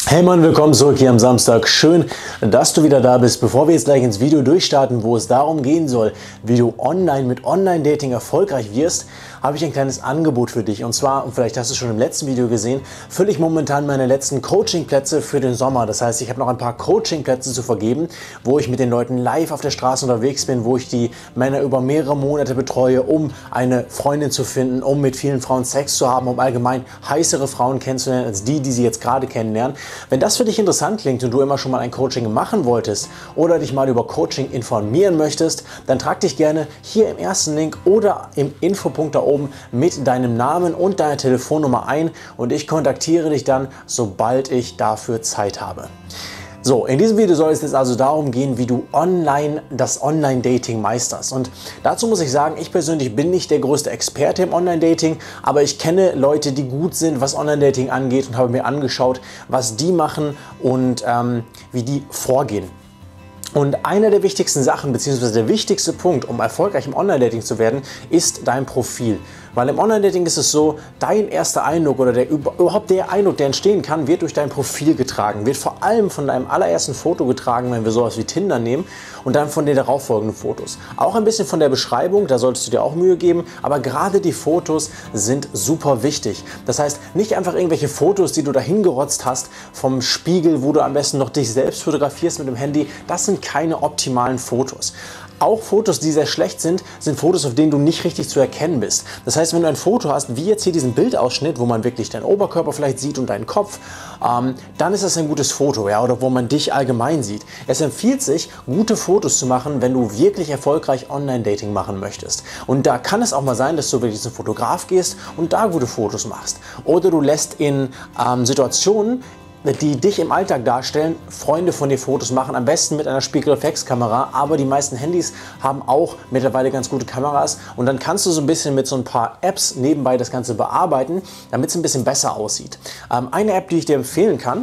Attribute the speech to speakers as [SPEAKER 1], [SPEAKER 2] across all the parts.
[SPEAKER 1] Hey Mann, willkommen zurück hier am Samstag. Schön, dass du wieder da bist. Bevor wir jetzt gleich ins Video durchstarten, wo es darum gehen soll, wie du online mit Online-Dating erfolgreich wirst, habe ich ein kleines Angebot für dich. Und zwar, und vielleicht hast du es schon im letzten Video gesehen, fülle ich momentan meine letzten Coaching-Plätze für den Sommer. Das heißt, ich habe noch ein paar Coaching-Plätze zu vergeben, wo ich mit den Leuten live auf der Straße unterwegs bin, wo ich die Männer über mehrere Monate betreue, um eine Freundin zu finden, um mit vielen Frauen Sex zu haben, um allgemein heißere Frauen kennenzulernen, als die sie jetzt gerade kennenlernen. Wenn das für dich interessant klingt und du immer schon mal ein Coaching machen wolltest oder dich mal über Coaching informieren möchtest, dann trag dich gerne hier im ersten Link oder im Infopunkt da oben mit deinem Namen und deiner Telefonnummer ein und ich kontaktiere dich dann, sobald ich dafür Zeit habe. So, in diesem Video soll es jetzt also darum gehen, wie du das Online-Dating meisterst. Und dazu muss ich sagen, ich persönlich bin nicht der größte Experte im Online-Dating, aber ich kenne Leute, die gut sind, was Online-Dating angeht und habe mir angeschaut, was die machen und wie die vorgehen. Und einer der wichtigsten Sachen, beziehungsweise der wichtigste Punkt, um erfolgreich im Online-Dating zu werden, ist dein Profil. Weil im Online-Dating ist es so, dein erster Eindruck oder überhaupt der Eindruck, der entstehen kann, wird durch dein Profil getragen. Wird vor allem von deinem allerersten Foto getragen, wenn wir sowas wie Tinder nehmen, und dann von den darauffolgenden Fotos. Auch ein bisschen von der Beschreibung, da solltest du dir auch Mühe geben, aber gerade die Fotos sind super wichtig. Das heißt, nicht einfach irgendwelche Fotos, die du da hingerotzt hast vom Spiegel, wo du am besten noch dich selbst fotografierst mit dem Handy, das sind keine optimalen Fotos. Auch Fotos, die sehr schlecht sind, sind Fotos, auf denen du nicht richtig zu erkennen bist. Das heißt, wenn du ein Foto hast, wie jetzt hier diesen Bildausschnitt, wo man wirklich deinen Oberkörper vielleicht sieht und deinen Kopf, dann ist das ein gutes Foto, ja, oder wo man dich allgemein sieht. Es empfiehlt sich, gute Fotos zu machen, wenn du wirklich erfolgreich Online-Dating machen möchtest. Und da kann es auch mal sein, dass du wirklich zum Fotograf gehst und da gute Fotos machst. Oder du lässt in Situationen, die dich im Alltag darstellen, Freunde von dir Fotos machen, am besten mit einer Spiegelreflexkamera, aber die meisten Handys haben auch mittlerweile ganz gute Kameras und dann kannst du so ein bisschen mit so ein paar Apps nebenbei das Ganze bearbeiten, damit es ein bisschen besser aussieht. Eine App, die ich dir empfehlen kann,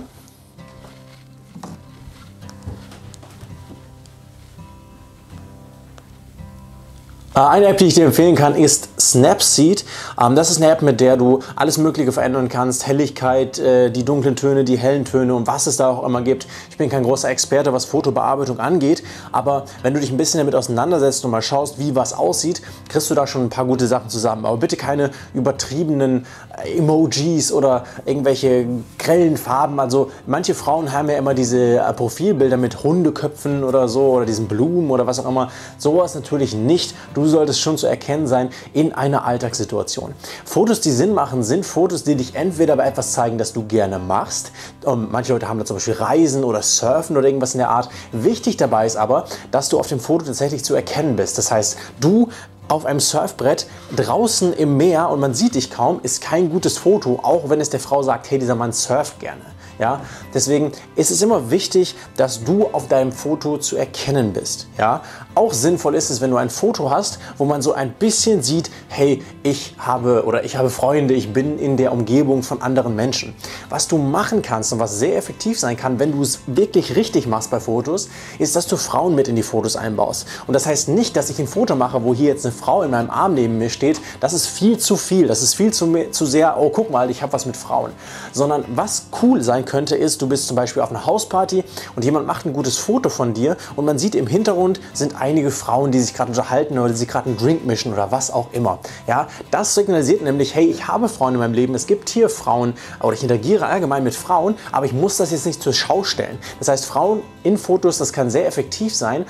[SPEAKER 1] ist Snapseed. Das ist eine App, mit der du alles Mögliche verändern kannst. Helligkeit, die dunklen Töne, die hellen Töne und was es da auch immer gibt. Ich bin kein großer Experte, was Fotobearbeitung angeht, aber wenn du dich ein bisschen damit auseinandersetzt und mal schaust, wie was aussieht, kriegst du da schon ein paar gute Sachen zusammen. Aber bitte keine übertriebenen Emojis oder irgendwelche grellen Farben. Also manche Frauen haben ja immer diese Profilbilder mit Hundeköpfen oder so oder diesen Blumen oder was auch immer. Sowas natürlich nicht. Du solltest schon zu erkennen sein in einer Alltagssituation. Fotos, die Sinn machen, sind Fotos, die dich entweder bei etwas zeigen, das du gerne machst. Manche Leute haben da zum Beispiel Reisen oder Surfen oder irgendwas in der Art. Wichtig dabei ist aber, dass du auf dem Foto tatsächlich zu erkennen bist. Das heißt, du auf einem Surfbrett draußen im Meer und man sieht dich kaum, ist kein gutes Foto, auch wenn es der Frau sagt, hey, dieser Mann surft gerne. Ja, deswegen ist es immer wichtig, dass du auf deinem Foto zu erkennen bist. Ja, auch sinnvoll ist es, wenn du ein Foto hast, wo man so ein bisschen sieht, hey, ich habe Freunde, ich bin in der Umgebung von anderen Menschen. Was du machen kannst und was sehr effektiv sein kann, wenn du es wirklich richtig machst bei Fotos, ist, dass du Frauen mit in die Fotos einbaust. Und das heißt nicht, dass ich ein Foto mache, wo hier jetzt eine Frau in meinem Arm neben mir steht. Das ist viel zu viel. Das ist viel zu sehr, oh guck mal, ich habe was mit Frauen. Sondern was cool sein könnte, ist, du bist zum Beispiel auf einer Hausparty und jemand macht ein gutes Foto von dir und man sieht im Hintergrund sind einige Frauen, die sich gerade unterhalten oder die sich gerade einen Drink mischen oder was auch immer. Ja, das signalisiert nämlich, hey, ich habe Frauen in meinem Leben, es gibt hier Frauen oder ich interagiere allgemein mit Frauen, aber ich muss das jetzt nicht zur Schau stellen. Das heißt, Frauen in Fotos, das kann sehr effektiv sein.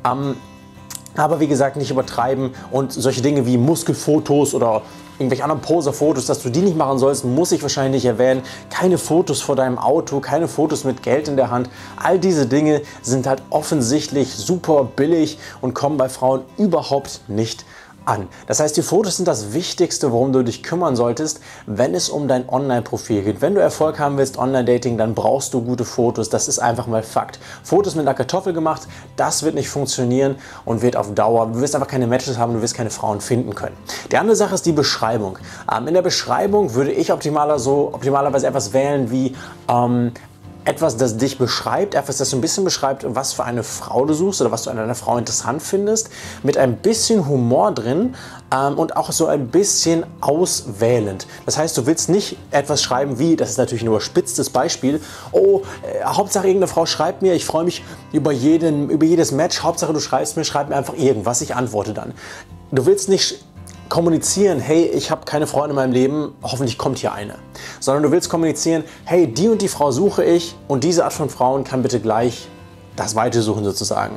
[SPEAKER 1] Aber wie gesagt, nicht übertreiben und solche Dinge wie Muskelfotos oder irgendwelche anderen Poser-Fotos, dass du die nicht machen sollst, muss ich wahrscheinlich nicht erwähnen. Keine Fotos vor deinem Auto, keine Fotos mit Geld in der Hand. All diese Dinge sind halt offensichtlich super billig und kommen bei Frauen überhaupt nicht an. Das heißt, die Fotos sind das Wichtigste, worum du dich kümmern solltest, wenn es um dein Online-Profil geht. Wenn du Erfolg haben willst, Online-Dating, dann brauchst du gute Fotos. Das ist einfach mal Fakt. Fotos mit einer Kartoffel gemacht, das wird nicht funktionieren und wird auf Dauer, du wirst einfach keine Matches haben, du wirst keine Frauen finden können. Die andere Sache ist die Beschreibung. In der Beschreibung würde ich optimalerweise etwas wählen wie etwas, das dich beschreibt, etwas, das so ein bisschen beschreibt, was für eine Frau du suchst oder was du an einer Frau interessant findest, mit ein bisschen Humor drin und auch so ein bisschen auswählend. Das heißt, du willst nicht etwas schreiben wie, das ist natürlich ein überspitztes Beispiel, oh, Hauptsache irgendeine Frau schreibt mir, ich freue mich über jedes Match, Hauptsache du schreibst mir, schreib mir einfach irgendwas, ich antworte dann. Du willst nicht kommunizieren, hey, ich habe keine Freunde in meinem Leben, hoffentlich kommt hier eine. Sondern du willst kommunizieren, hey, die und die Frau suche ich und diese Art von Frauen kann bitte gleich das Weite suchen sozusagen.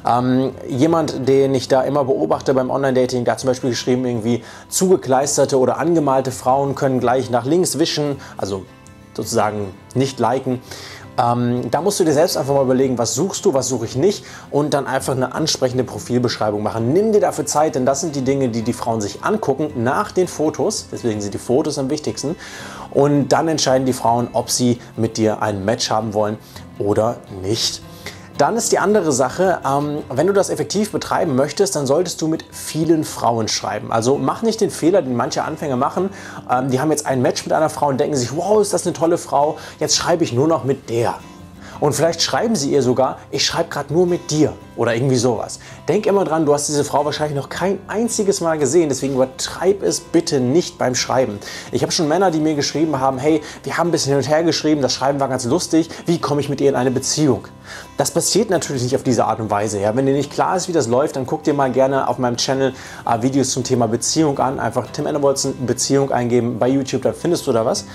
[SPEAKER 1] Jemand, den ich da immer beobachte beim Online-Dating, der hat zum Beispiel geschrieben, irgendwie zugekleisterte oder angemalte Frauen können gleich nach links wischen, also sozusagen nicht liken. Da musst du dir selbst einfach mal überlegen, was suchst du, was suche ich nicht und dann einfach eine ansprechende Profilbeschreibung machen. Nimm dir dafür Zeit, denn das sind die Dinge, die die Frauen sich angucken nach den Fotos. Deswegen sind die Fotos am wichtigsten. Und dann entscheiden die Frauen, ob sie mit dir ein Match haben wollen oder nicht. Dann ist die andere Sache, wenn du das effektiv betreiben möchtest, dann solltest du mit vielen Frauen schreiben. Also mach nicht den Fehler, den manche Anfänger machen. Die haben jetzt ein Match mit einer Frau und denken sich, wow, ist das eine tolle Frau, jetzt schreibe ich nur noch mit der. Und vielleicht schreiben sie ihr sogar, ich schreibe gerade nur mit dir oder irgendwie sowas. Denk immer dran, du hast diese Frau wahrscheinlich noch kein einziges Mal gesehen, deswegen übertreib es bitte nicht beim Schreiben. Ich habe schon Männer, die mir geschrieben haben, hey, wir haben ein bisschen hin und her geschrieben, das Schreiben war ganz lustig, wie komme ich mit ihr in eine Beziehung? Das passiert natürlich nicht auf diese Art und Weise. Ja? Wenn dir nicht klar ist, wie das läuft, dann guck dir mal gerne auf meinem Channel Videos zum Thema Beziehung an. Einfach Tim Ennebolzen Beziehung eingeben bei YouTube, da findest du da was.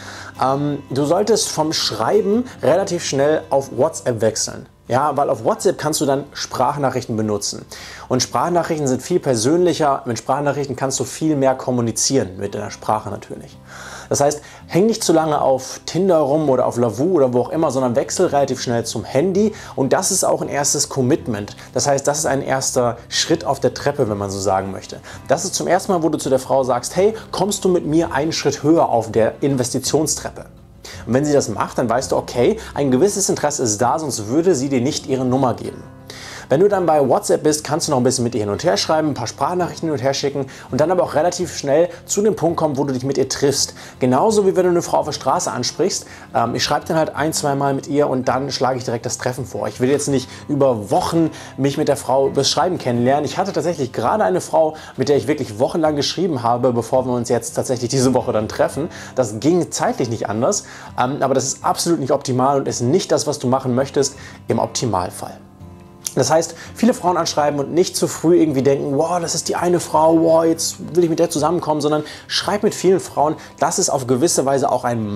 [SPEAKER 1] Du solltest vom Schreiben relativ schnell auf WhatsApp wechseln. Ja, weil auf WhatsApp kannst du dann Sprachnachrichten benutzen. Und Sprachnachrichten sind viel persönlicher. Mit Sprachnachrichten kannst du viel mehr kommunizieren, mit deiner Sprache natürlich. Das heißt, häng nicht zu lange auf Tinder rum oder auf Lavu oder wo auch immer, sondern wechsel relativ schnell zum Handy. Und das ist auch ein erstes Commitment. Das heißt, das ist ein erster Schritt auf der Treppe, wenn man so sagen möchte. Das ist zum ersten Mal, wo du zu der Frau sagst, hey, kommst du mit mir einen Schritt höher auf der Investitionstreppe? Und wenn sie das macht, dann weißt du, okay, ein gewisses Interesse ist da, sonst würde sie dir nicht ihre Nummer geben. Wenn du dann bei WhatsApp bist, kannst du noch ein bisschen mit ihr hin und her schreiben, ein paar Sprachnachrichten hin und her schicken und dann aber auch relativ schnell zu dem Punkt kommen, wo du dich mit ihr triffst. Genauso wie wenn du eine Frau auf der Straße ansprichst. Ich schreibe dann halt ein-, zweimal mit ihr und dann schlage ich direkt das Treffen vor. Ich will jetzt nicht über Wochen mich mit der Frau übers Schreiben kennenlernen. Ich hatte tatsächlich gerade eine Frau, mit der ich wirklich wochenlang geschrieben habe, bevor wir uns jetzt tatsächlich diese Woche dann treffen. Das ging zeitlich nicht anders, aber das ist absolut nicht optimal und ist nicht das, was du machen möchtest im Optimalfall. Das heißt, viele Frauen anschreiben und nicht zu früh irgendwie denken, wow, das ist die eine Frau, wow, jetzt will ich mit der zusammenkommen, sondern schreib mit vielen Frauen. Das ist auf gewisse Weise auch ein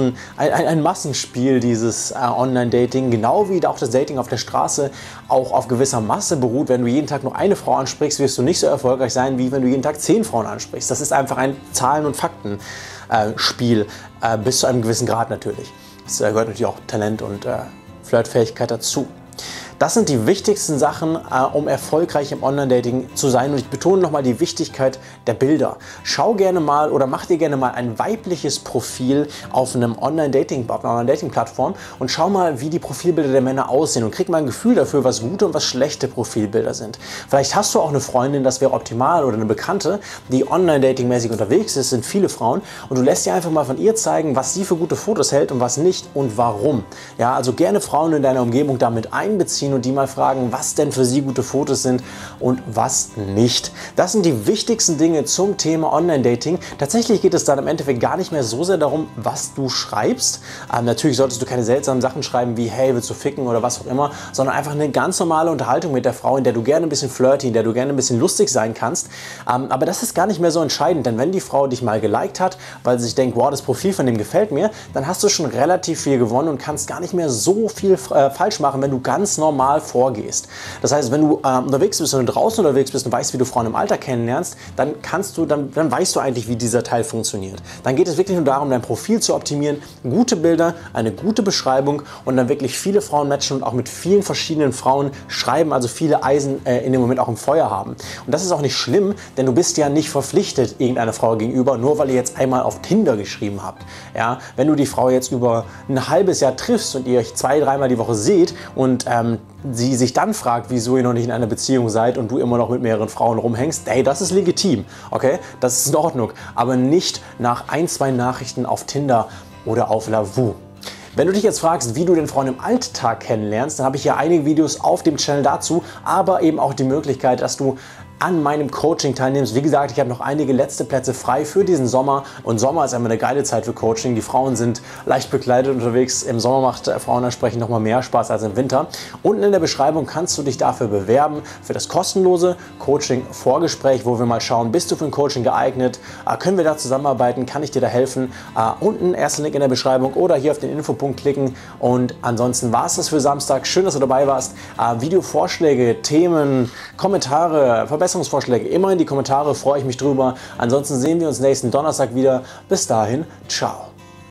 [SPEAKER 1] Massenspiel, dieses Online-Dating, genau wie auch das Dating auf der Straße auch auf gewisser Masse beruht. Wenn du jeden Tag nur eine Frau ansprichst, wirst du nicht so erfolgreich sein, wie wenn du jeden Tag 10 Frauen ansprichst. Das ist einfach ein Zahlen- und Fakten-Spiel, bis zu einem gewissen Grad natürlich. Es gehört natürlich auch Talent und Flirtfähigkeit dazu. Das sind die wichtigsten Sachen, um erfolgreich im Online-Dating zu sein. Und ich betone nochmal die Wichtigkeit der Bilder. Schau gerne mal oder mach dir gerne mal ein weibliches Profil auf einem Online-Dating-Plattform und schau mal, wie die Profilbilder der Männer aussehen und krieg mal ein Gefühl dafür, was gute und was schlechte Profilbilder sind. Vielleicht hast du auch eine Freundin, das wäre optimal, oder eine Bekannte, die Online-Dating-mäßig unterwegs ist, sind viele Frauen, und du lässt dir einfach mal von ihr zeigen, was sie für gute Fotos hält und was nicht und warum. Ja, also gerne Frauen in deiner Umgebung damit einbeziehen und die mal fragen, was denn für sie gute Fotos sind und was nicht. Das sind die wichtigsten Dinge zum Thema Online-Dating. Tatsächlich geht es dann im Endeffekt gar nicht mehr so sehr darum, was du schreibst. Natürlich solltest du keine seltsamen Sachen schreiben wie, hey, willst du ficken oder was auch immer, sondern einfach eine ganz normale Unterhaltung mit der Frau, in der du gerne ein bisschen flirty, in der du gerne ein bisschen lustig sein kannst. Aber das ist gar nicht mehr so entscheidend, denn wenn die Frau dich mal geliked hat, weil sie sich denkt, wow, das Profil von dem gefällt mir, dann hast du schon relativ viel gewonnen und kannst gar nicht mehr so viel falsch machen, wenn du ganz normal vorgehst. Das heißt, wenn du unterwegs bist und draußen unterwegs bist und weißt, wie du Frauen im Alter kennenlernst, dann weißt du eigentlich, wie dieser Teil funktioniert. Dann geht es wirklich nur darum, dein Profil zu optimieren, gute Bilder, eine gute Beschreibung und dann wirklich viele Frauen matchen und auch mit vielen verschiedenen Frauen schreiben, also viele Eisen in dem Moment auch im Feuer haben. Und das ist auch nicht schlimm, denn du bist ja nicht verpflichtet irgendeiner Frau gegenüber, nur weil ihr jetzt einmal auf Tinder geschrieben habt. Ja, wenn du die Frau jetzt über ein halbes Jahr triffst und ihr euch 2-, 3-mal die Woche seht und sie sich dann fragt, wieso ihr noch nicht in einer Beziehung seid und du immer noch mit mehreren Frauen rumhängst, hey, das ist legitim, okay? Das ist in Ordnung, aber nicht nach 1-, 2 Nachrichten auf Tinder oder auf Lavu. Wenn du dich jetzt fragst, wie du den Frauen im Alltag kennenlernst, dann habe ich hier einige Videos auf dem Channel dazu, aber eben auch die Möglichkeit, dass du an meinem Coaching teilnimmst. Wie gesagt, ich habe noch einige letzte Plätze frei für diesen Sommer und Sommer ist immer eine geile Zeit für Coaching. Die Frauen sind leicht bekleidet unterwegs. Im Sommer macht Frauenansprechen noch mal mehr Spaß als im Winter. Unten in der Beschreibung kannst du dich dafür bewerben für das kostenlose Coaching-Vorgespräch, wo wir mal schauen, bist du für ein Coaching geeignet? Können wir da zusammenarbeiten? Kann ich dir da helfen? Unten erster Link in der Beschreibung oder hier auf den Infopunkt klicken. Und ansonsten war es das für Samstag. Schön, dass du dabei warst. Videovorschläge, Themen, Kommentare, Verbesserungsvorschläge immer in die Kommentare, freue ich mich drüber. Ansonsten sehen wir uns nächsten Donnerstag wieder. Bis dahin, ciao.